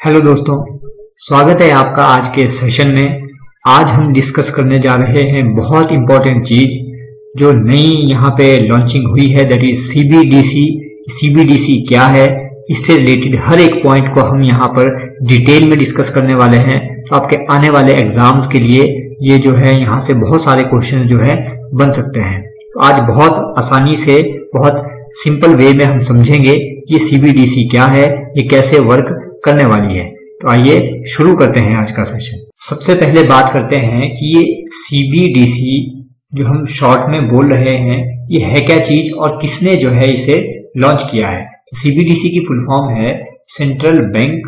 Hello दोस्तों, स्वागत है आपका आज के सेशन में। आज हम डिस्कस करने जा रहे हैं बहुत इंपॉर्टेंट चीज जो नई यहाँ पे लॉन्चिंग हुई है, दैट इज सीबीडीसी। सीबीडीसी क्या है, इससे रिलेटेड हर एक पॉइंट को हम यहाँ पर डिटेल में डिस्कस करने वाले हैं। तो आपके आने वाले एग्जाम्स के लिए ये जो है यहाँ से बहुत सारे क्वेश्चन जो है बन सकते हैं। तो आज बहुत आसानी से, बहुत सिंपल वे में हम समझेंगे कि सीबीडीसी क्या है, ये कैसे वर्क करने वाली है। तो आइए शुरू करते हैं आज का सेशन। सबसे पहले बात करते हैं कि ये सीबीडीसी जो हम शॉर्ट में बोल रहे हैं, ये है क्या चीज और किसने जो है इसे लॉन्च किया है। तो सीबीडीसी की फुल फॉर्म है central bank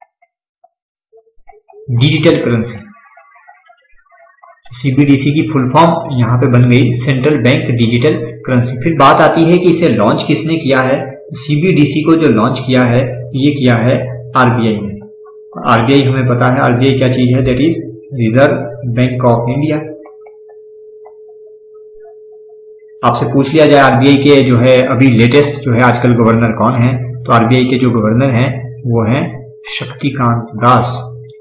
digital currency. CBDC की फुल फॉर्म यहां पे बन गई सेंट्रल बैंक डिजिटल करेंसी। फिर बात आती है कि इसे लॉन्च किसने किया है। सीबीडीसी को जो लॉन्च किया है ये किया है आरबीआई ने। आरबीआई हमें पता है आरबीआई क्या चीज है, that is Reserve Bank of India. आपसे पूछ लिया जाए आरबीआई के जो है अभी लेटेस्ट जो है आजकल गवर्नर कौन है, तो आरबीआई के जो गवर्नर हैं वो है शक्तिकांत दास।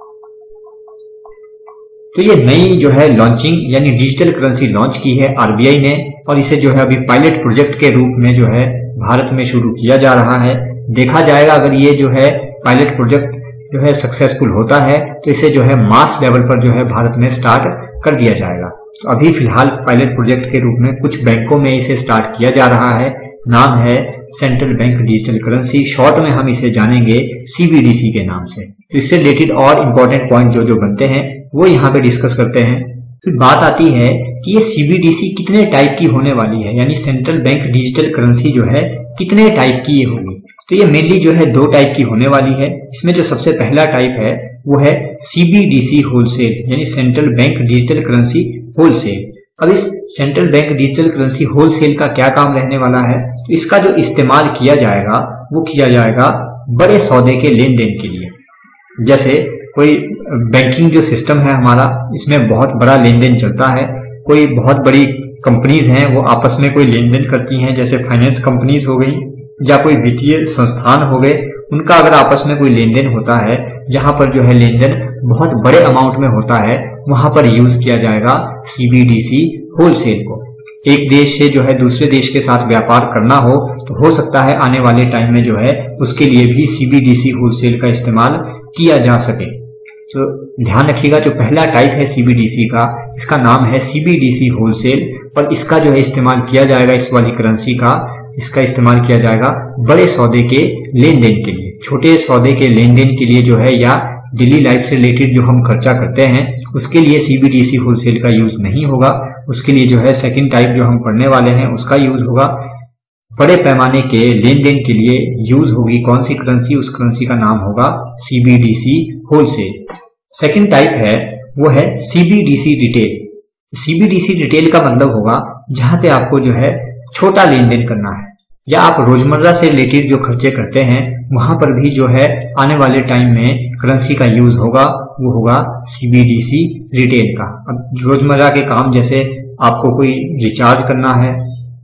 तो ये नई जो है लॉन्चिंग यानी डिजिटल करेंसी लॉन्च की है आरबीआई ने, और इसे जो है अभी पायलट प्रोजेक्ट के रूप में जो है भारत में शुरू किया जा रहा है। देखा जाएगा अगर ये जो है पायलट प्रोजेक्ट जो है सक्सेसफुल होता है तो इसे जो है मास लेवल पर जो है भारत में स्टार्ट कर दिया जाएगा। तो अभी फिलहाल पायलट प्रोजेक्ट के रूप में कुछ बैंकों में इसे स्टार्ट किया जा रहा है। नाम है central bank digital currency, short में हम इसे जानेंगे सीबीडीसी के नाम से। तो इससे रिलेटेड और इंपॉर्टेंट पॉइंट जो बनते हैं वो यहाँ पे डिस्कस करते हैं। फिर बात आती है कि ये सीबीडीसी कितने टाइप की होने वाली है, यानी सेंट्रल बैंक डिजिटल करेंसी जो है कितने टाइप की ये होगी। तो ये मेनली जो है दो टाइप की होने वाली है। इसमें जो सबसे पहला टाइप है वो है सीबीडीसी होलसेल, यानी central bank digital currency wholesale. अब इस central bank digital currency wholesale का क्या काम रहने वाला है, तो इसका जो इस्तेमाल किया जाएगा वो किया जाएगा बड़े सौदे के लेन देन के लिए। जैसे कोई बैंकिंग जो सिस्टम है हमारा, इसमें बहुत बड़ा लेन देन चलता है। कोई बहुत बड़ी कंपनीज हैं वो आपस में कोई लेन देन करती हैं, जैसे फाइनेंस कंपनीज हो गई या कोई वित्तीय संस्थान हो गए, उनका अगर आपस में कोई लेन देन होता है जहां पर जो है लेन देन बहुत बड़े अमाउंट में होता है, वहां पर यूज किया जाएगा सीबीडीसी होलसेल को। एक देश से जो है दूसरे देश के साथ व्यापार करना हो तो हो सकता है आने वाले टाइम में जो है उसके लिए भी सीबीडीसी होलसेल का इस्तेमाल किया जा सके। तो ध्यान रखिएगा, जो पहला टाइप है सीबीडीसी का, इसका नाम है सीबीडीसी होलसेल, और इसका जो है इस्तेमाल किया जाएगा, इस वाली करेंसी का इसका इस्तेमाल किया जाएगा बड़े सौदे के लेन देन के लिए। छोटे सौदे के लेन देन के लिए जो है या डेली लाइफ से रिलेटेड जो हम खर्चा करते हैं उसके लिए सीबीडीसी होलसेल का यूज नहीं होगा। उसके लिए जो है सेकंड टाइप जो हम पढ़ने वाले हैं उसका यूज होगा। बड़े पैमाने के लेन देन के लिए यूज होगी कौन सी करेंसी, उस करेंसी का नाम होगा सीबीडीसी होलसेल। सेकंड टाइप है वो है सीबीडीसी रिटेल। सीबीडीसी रिटेल का मतलब होगा जहां पे आपको जो है छोटा लेन देन करना है या आप रोजमर्रा से रिलेटेड जो खर्चे करते हैं वहां पर भी जो है आने वाले टाइम में करेंसी का यूज होगा, वो होगा सीबीडीसी रिटेल का। अब रोजमर्रा के काम, जैसे आपको कोई रिचार्ज करना है,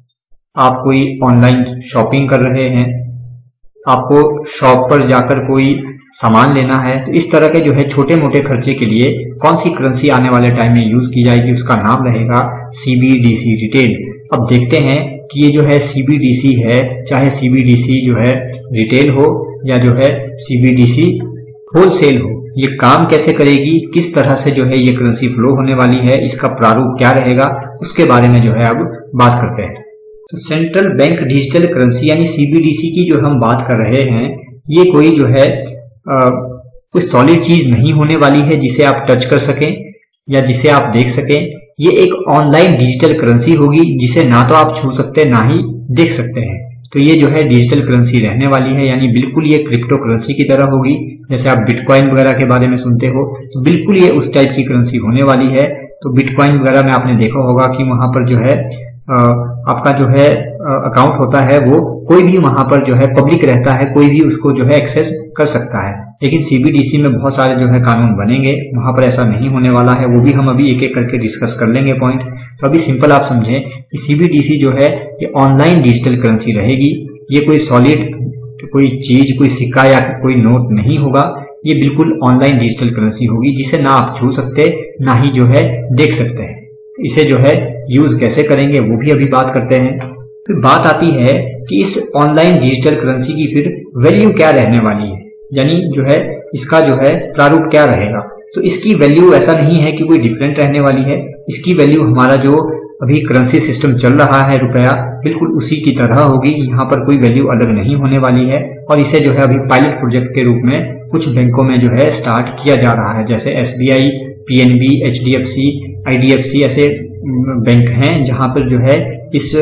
आप कोई ऑनलाइन शॉपिंग कर रहे हैं, आपको शॉप पर जाकर कोई सामान लेना है, तो इस तरह के जो है छोटे मोटे खर्चे के लिए कौन सी करेंसी आने वाले टाइम में यूज की जाएगी, उसका नाम रहेगा सीबीडीसी रिटेल। अब देखते हैं कि ये जो है सीबीडीसी है, चाहे सीबीडीसी जो है रिटेल हो या जो है सीबीडीसी होलसेल हो, ये काम कैसे करेगी, किस तरह से जो है ये करेंसी फ्लो होने वाली है, इसका प्रारूप क्या रहेगा, उसके बारे में जो है अब बात करते हैं। तो सेंट्रल बैंक डिजिटल करेंसी यानी सीबीडीसी की जो हम बात कर रहे हैं, ये कोई जो है कोई सॉलिड चीज नहीं होने वाली है जिसे आप टच कर सकें या जिसे आप देख सकें। ये एक ऑनलाइन डिजिटल करेंसी होगी जिसे ना तो आप छू सकते ना ही देख सकते हैं। तो ये जो है डिजिटल करेंसी रहने वाली है, यानी बिल्कुल ये क्रिप्टो करेंसी की तरह होगी। जैसे आप बिटकॉइन वगैरह के बारे में सुनते हो, तो बिल्कुल ये उस टाइप की करेंसी होने वाली है। तो बिटकॉइन वगैरह में आपने देखा होगा कि वहां पर जो है आपका जो है अकाउंट होता है वो कोई भी वहां पर जो है पब्लिक रहता है, कोई भी उसको जो है एक्सेस कर सकता है। लेकिन सीबीडीसी में बहुत सारे जो है कानून बनेंगे, वहां पर ऐसा नहीं होने वाला है। वो भी हम अभी एक एक करके डिस्कस कर लेंगे पॉइंट। तो अभी सिंपल आप समझें कि सीबीडीसी जो है ये ऑनलाइन डिजिटल करेंसी रहेगी। ये कोई सॉलिड कोई चीज, कोई सिक्का या कोई नोट नहीं होगा। ये बिल्कुल ऑनलाइन डिजिटल करेंसी होगी, जिसे ना आप छू सकते ना ही जो है देख सकते हैं। इसे जो है यूज कैसे करेंगे वो भी अभी बात करते हैं। फिर बात आती है कि इस ऑनलाइन डिजिटल करेंसी की फिर वैल्यू क्या रहने वाली है, यानी जो है इसका जो है प्रारूप क्या रहेगा। तो इसकी वैल्यू ऐसा नहीं है कि कोई डिफरेंट रहने वाली है। इसकी वैल्यू हमारा जो अभी करेंसी सिस्टम चल रहा है रुपया, बिल्कुल उसी की तरह होगी। यहाँ पर कोई वैल्यू अलग नहीं होने वाली है और इसे जो है अभी पायलट प्रोजेक्ट के रूप में कुछ बैंकों में जो है स्टार्ट किया जा रहा है, जैसे SBI, PNB, HDFC, IDFC ऐसे बैंक हैं जहां पर जो है इस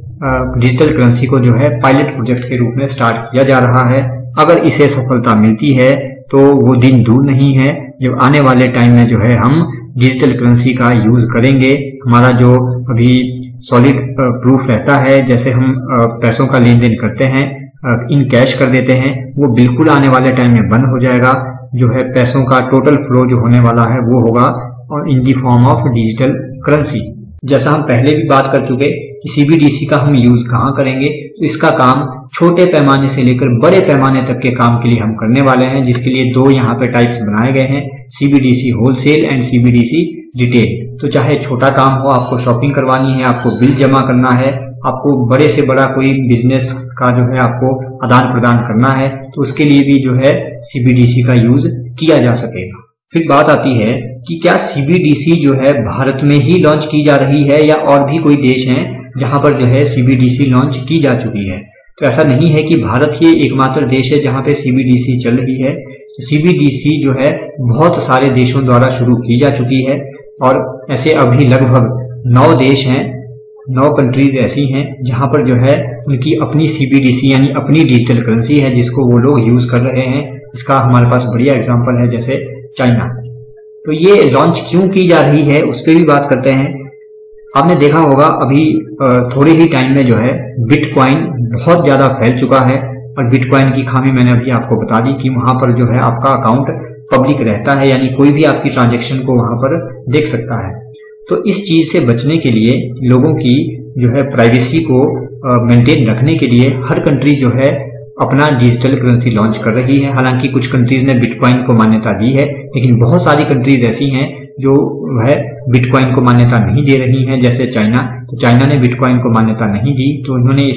डिजिटल करेंसी को जो है पायलट प्रोजेक्ट के रूप में स्टार्ट किया जा रहा है। अगर इसे सफलता मिलती है तो वो दिन दूर नहीं है जब आने वाले टाइम में जो है हम डिजिटल करेंसी का यूज करेंगे। हमारा जो अभी सॉलिड प्रूफ रहता है, जैसे हम पैसों का लेन देन करते हैं, इन कैश कर देते हैं, वो बिल्कुल आने वाले टाइम में बंद हो जाएगा। जो है पैसों का टोटल फ्लो जो होने वाला है वो होगा और in the form of digital currency. जैसा हम पहले भी बात कर चुके कि CBDC का हम यूज कहाँ करेंगे, तो इसका काम छोटे पैमाने से लेकर बड़े पैमाने तक के काम के लिए हम करने वाले हैं, जिसके लिए दो यहाँ पे टाइप्स बनाए गए हैं, CBDC wholesale and CBDC retail. तो चाहे छोटा काम हो, आपको शॉपिंग करवानी है, आपको बिल जमा करना है, आपको बड़े से बड़ा कोई बिजनेस का जो है आपको आदान प्रदान करना है, तो उसके लिए भी जो है CBDC का यूज किया जा सकेगा। फिर बात आती है कि क्या CBDC जो है भारत में ही लॉन्च की जा रही है या और भी कोई देश हैं जहां पर जो है CBDC लॉन्च की जा चुकी है। तो ऐसा नहीं है कि भारत ही एकमात्र देश है जहां पे CBDC चल रही है। तो CBDC जो है बहुत सारे देशों द्वारा शुरू की जा चुकी है और ऐसे अभी लगभग 9 देश हैं, 9 कंट्रीज ऐसी हैं जहां पर जो है उनकी अपनी CBDC यानी अपनी डिजिटल करेंसी है जिसको वो लोग यूज कर रहे हैं। इसका हमारे पास बढ़िया एग्जांपल है जैसे चाइना। तो ये लॉन्च क्यों की जा रही है उस पर भी बात करते हैं। आपने देखा होगा अभी थोड़े ही टाइम में जो है बिटकॉइन बहुत ज्यादा फैल चुका है और बिटकॉइन की खामी मैंने अभी आपको बता दी कि वहां पर जो है आपका अकाउंट पब्लिक रहता है, यानी कोई भी आपकी ट्रांजैक्शन को वहां पर देख सकता है। तो इस चीज से बचने के लिए लोगों की जो है प्राइवेसी को मेंटेन रखने के लिए हर कंट्री जो है अपना डिजिटल करेंसी लॉन्च कर रही है। हालांकि कुछ कंट्रीज ने बिटकॉइन को मान्यता दी है, लेकिन बहुत सारी कंट्रीज ऐसी हैं जो है बिटकॉइन को मान्यता नहीं दे रही हैं, जैसे चाइना। तो चाइना ने बिटकॉइन को मान्यता नहीं दी, तो उन्होंने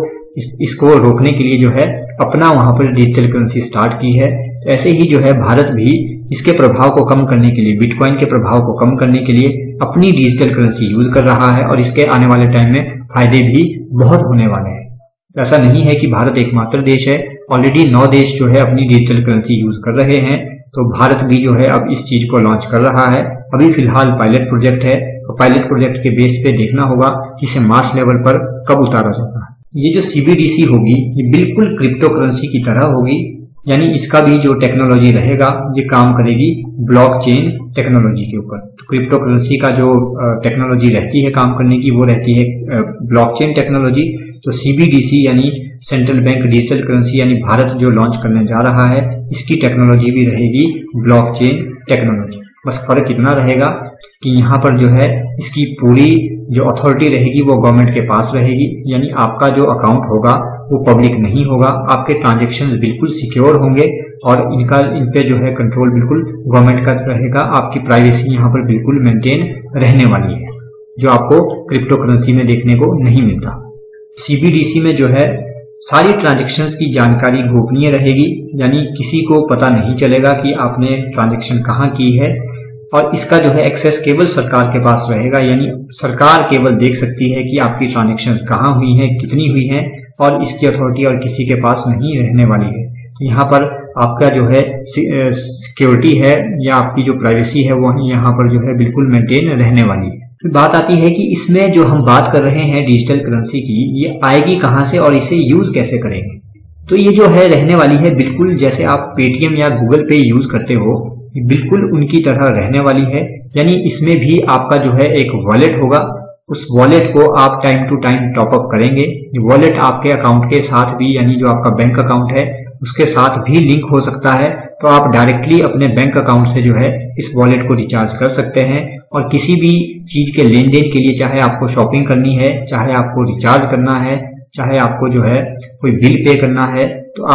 इसको रोकने के लिए जो है अपना वहां पर डिजिटल करेंसी स्टार्ट की है। तो ऐसे ही जो है भारत भी इसके प्रभाव को कम करने के लिए, बिटकॉइन के प्रभाव को कम करने के लिए अपनी डिजिटल करेंसी यूज कर रहा है और इसके आने वाले टाइम में फायदे भी बहुत होने वाले हैं। ऐसा नहीं है कि भारत एकमात्र देश है, ऑलरेडी 9 देश जो है अपनी डिजिटल करेंसी यूज कर रहे हैं। तो भारत भी जो है अब इस चीज को लॉन्च कर रहा है। अभी फिलहाल पायलट प्रोजेक्ट है और पायलट प्रोजेक्ट के बेस पे देखना होगा कि इसे मास लेवल पर कब उतारा जाता है। ये जो CBDC होगी ये बिल्कुल क्रिप्टो करेंसी की तरह होगी, यानी इसका भी जो टेक्नोलॉजी रहेगा ये काम करेगी ब्लॉकचेन टेक्नोलॉजी के ऊपर। तो क्रिप्टो करेंसी का जो टेक्नोलॉजी रहती है काम करने की वो रहती है ब्लॉकचेन टेक्नोलॉजी। तो CBDC यानी सेंट्रल बैंक डिजिटल करेंसी यानी भारत जो लॉन्च करने जा रहा है इसकी टेक्नोलॉजी भी रहेगी ब्लॉकचेन टेक्नोलॉजी। बस फर्क इतना रहेगा कि यहाँ पर जो है इसकी पूरी जो अथॉरिटी रहेगी वो गवर्नमेंट के पास रहेगी, यानी आपका जो अकाउंट होगा वो पब्लिक नहीं होगा, आपके ट्रांजेक्शन्स बिल्कुल सिक्योर होंगे और इन पे जो है कंट्रोल बिल्कुल गवर्नमेंट का रहेगा। आपकी प्राइवेसी यहाँ पर बिल्कुल मेंटेन रहने वाली है, जो आपको क्रिप्टो करेंसी में देखने को नहीं मिलता। CBDC में जो है सारी ट्रांजैक्शंस की जानकारी गोपनीय रहेगी, यानी किसी को पता नहीं चलेगा कि आपने ट्रांजैक्शन कहाँ की है और इसका जो है एक्सेस केवल सरकार के पास रहेगा, यानी सरकार केवल देख सकती है कि आपकी ट्रांजैक्शंस कहाँ हुई हैं, कितनी हुई हैं और इसकी अथॉरिटी और किसी के पास नहीं रहने वाली है। तो यहाँ पर आपका जो है सिक्योरिटी है या आपकी जो प्राइवेसी है वो यहाँ पर जो है बिल्कुल मेंटेन रहने वाली है। फिर बात आती है कि इसमें जो हम बात कर रहे हैं डिजिटल करेंसी की, ये आएगी कहाँ से और इसे यूज कैसे करेंगे। तो ये जो है रहने वाली है बिल्कुल जैसे आप पेटीएम या गूगल पे यूज करते हो, बिल्कुल उनकी तरह रहने वाली है। यानी इसमें भी आपका जो है एक वॉलेट होगा, उस वॉलेट को आप time to time top up करेंगे। वॉलेट आपके अकाउंट के साथ भी, यानी जो आपका बैंक अकाउंट है उसके साथ भी लिंक हो सकता है, तो आप डायरेक्टली अपने बैंक अकाउंट से जो है इस वॉलेट को रिचार्ज कर सकते हैं और किसी भी चीज के लेन देन के लिए, चाहे आपको शॉपिंग करनी है, चाहे आपको रिचार्ज करना है, चाहे आपको जो है कोई बिल पे करना है, तो आप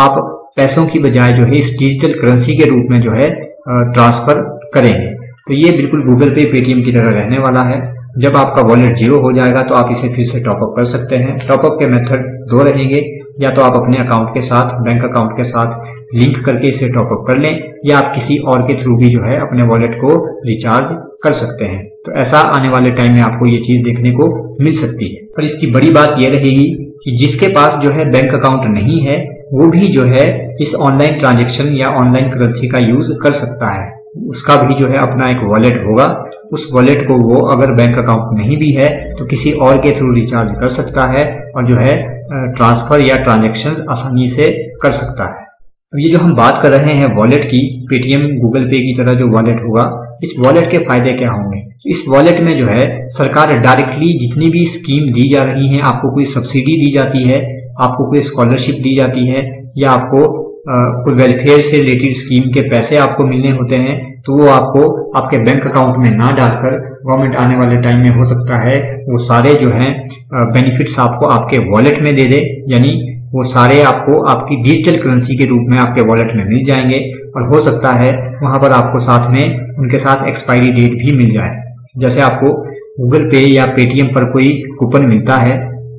पैसों की बजाय जो है इस डिजिटल करेंसी के रूप में जो है ट्रांसफर करेंगे। तो ये बिल्कुल गूगल पे, पेटीएम की तरह रहने वाला है। जब आपका वॉलेट जीरो हो जाएगा तो आप इसे फिर से टॉपअप कर सकते हैं। टॉपअप के मेथड दो रहेंगे, या तो आप अपने अकाउंट के साथ, बैंक अकाउंट के साथ लिंक करके इसे टॉपअप कर लें, या आप किसी और के थ्रू भी जो है अपने वॉलेट को रिचार्ज कर सकते हैं। तो ऐसा आने वाले टाइम में आपको ये चीज देखने को मिल सकती है। पर इसकी बड़ी बात यह रहेगी कि जिसके पास जो है बैंक अकाउंट नहीं है वो भी जो है इस ऑनलाइन ट्रांजैक्शन या ऑनलाइन करेंसी का यूज कर सकता है। उसका भी जो है अपना एक वॉलेट होगा। उस वॉलेट को वो अगर बैंक अकाउंट नहीं भी है तो किसी और के थ्रू रिचार्ज कर सकता है और जो है ट्रांसफर या ट्रांजैक्शन आसानी से कर सकता है। अब ये जो हम बात कर रहे हैं वॉलेट की, पेटीएम, गूगल पे की तरह जो वॉलेट होगा, इस वॉलेट के फायदे क्या होंगे? इस वॉलेट में जो है सरकार डायरेक्टली जितनी भी स्कीम दी जा रही है, आपको कोई सब्सिडी दी जाती है, आपको कोई स्कॉलरशिप दी जाती है, या आपको कोई वेलफेयर से रिलेटेड स्कीम के पैसे आपको मिलने होते हैं, तो वो आपको आपके बैंक अकाउंट में ना डालकर गवर्नमेंट आने वाले टाइम में हो सकता है वो सारे जो हैं बेनिफिट्स आपको आपके वॉलेट में दे दे, यानी वो सारे आपको आपकी डिजिटल करेंसी के रूप में आपके वॉलेट में मिल जाएंगे। और हो सकता है वहां पर आपको साथ में उनके साथ एक्सपायरी डेट भी मिल जाए। जैसे आपको गूगल पे या पेटीएम पर कोई कूपन मिलता है,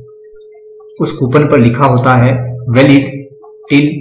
उस कूपन पर लिखा होता है valid till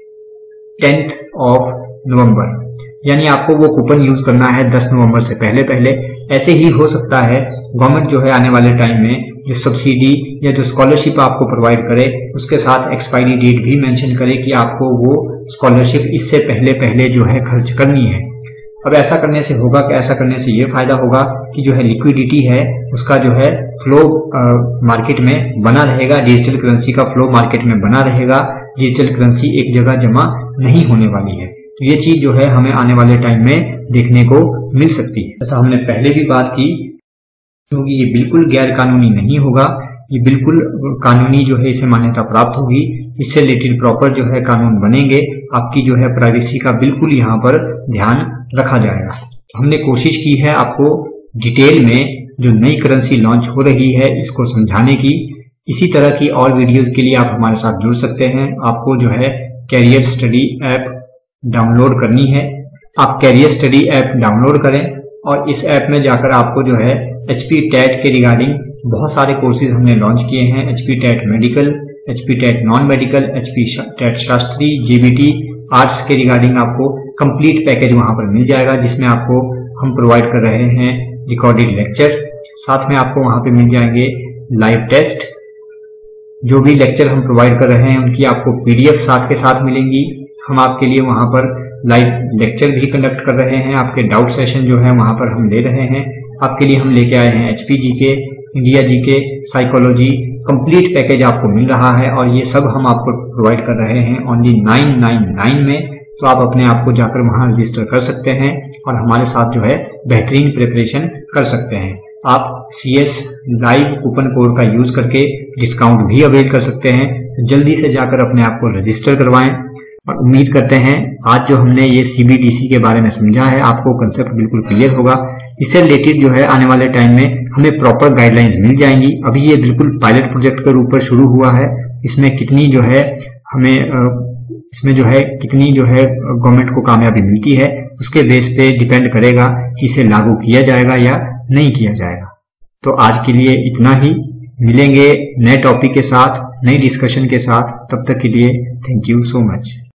10th of November, यानी आपको वो कूपन यूज करना है 10 नवंबर से पहले। ऐसे ही हो सकता है गवर्नमेंट जो है आने वाले टाइम में जो सब्सिडी या जो स्कॉलरशिप आपको प्रोवाइड करे उसके साथ एक्सपायरी डेट भी मेंशन करे कि आपको वो स्कॉलरशिप इससे पहले जो है खर्च करनी है। अब ऐसा करने से होगा कि ऐसा करने से ये फायदा होगा कि जो है लिक्विडिटी है उसका जो है फ्लो मार्केट में बना रहेगा, डिजिटल करेंसी का फ्लो मार्केट में बना रहेगा, डिजिटल करेंसी एक जगह जमा नहीं होने वाली है। तो ये चीज जो है हमें आने वाले टाइम में देखने को मिल सकती है। जैसा हमने पहले भी बात की, क्योंकि ये बिल्कुल गैर कानूनी नहीं होगा, ये बिल्कुल कानूनी जो है इसे मान्यता प्राप्त होगी। इससे रिलेटेड प्रॉपर जो है कानून बनेंगे, आपकी जो है प्राइवेसी का बिल्कुल यहाँ पर ध्यान रखा जाएगा। हमने कोशिश की है आपको डिटेल में जो नई करेंसी लॉन्च हो रही है इसको समझाने की। इसी तरह की और वीडियोस के लिए आप हमारे साथ जुड़ सकते हैं। आपको जो है कैरियर स्टडी ऐप डाउनलोड करनी है। आप कैरियर स्टडी ऐप डाउनलोड करें और इस ऐप में जाकर आपको जो है HP टेट के रिगार्डिंग बहुत सारे कोर्सेज हमने लॉन्च किए हैं। HP TET medical, HP TET non medical, HP TET Shastri, JBT arts के रिगार्डिंग आपको कंप्लीट पैकेज वहां पर मिल जाएगा, जिसमें आपको हम प्रोवाइड कर रहे हैं रिकॉर्डेड लेक्चर। साथ में आपको वहां पे मिल जाएंगे लाइव टेस्ट। जो भी लेक्चर हम प्रोवाइड कर रहे हैं उनकी आपको PDF साथ के साथ मिलेंगी। हम आपके लिए वहां पर लाइव लेक्चर भी कंडक्ट कर रहे हैं। आपके डाउट सेशन जो है वहां पर हम ले रहे हैं। आपके लिए हम लेके आए हैं HP GK, India GK, psychology, complete package आपको मिल रहा है और ये सब हम आपको प्रोवाइड कर रहे हैं ओनली 999 में। तो आप अपने आप को जाकर वहां रजिस्टर कर सकते हैं और हमारे साथ जो है बेहतरीन प्रिपरेशन कर सकते हैं। आप CS लाइव कूपन कोड का यूज करके डिस्काउंट भी अवेल कर सकते हैं। तो जल्दी से जाकर अपने आप को रजिस्टर करवाएं और उम्मीद करते हैं आज जो हमने ये CBDC के बारे में समझा है आपको कंसेप्ट बिल्कुल क्लियर होगा। इससे रिलेटेड जो है आने वाले टाइम में हमें प्रॉपर गाइडलाइंस मिल जाएंगी। अभी ये बिल्कुल पायलट प्रोजेक्ट के रूप पर शुरू हुआ है। इसमें कितनी जो है कितनी जो है गवर्नमेंट को कामयाबी मिलती है उसके बेस पे डिपेंड करेगा कि इसे लागू किया जाएगा या नहीं किया जाएगा। तो आज के लिए इतना ही। मिलेंगे नए टॉपिक के साथ, नई डिस्कशन के साथ। तब तक के लिए थैंक यू सो मच।